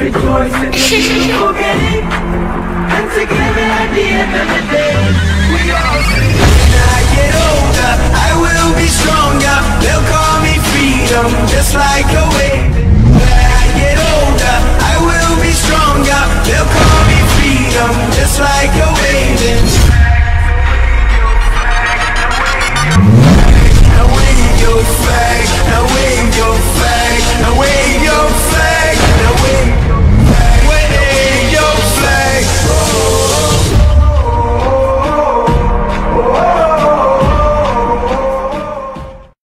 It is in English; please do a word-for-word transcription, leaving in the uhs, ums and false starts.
rejoice and you forget it. And together at the end of the day, we all sing. When I get older, I will be stronger. They'll call me freedom, just like a wave.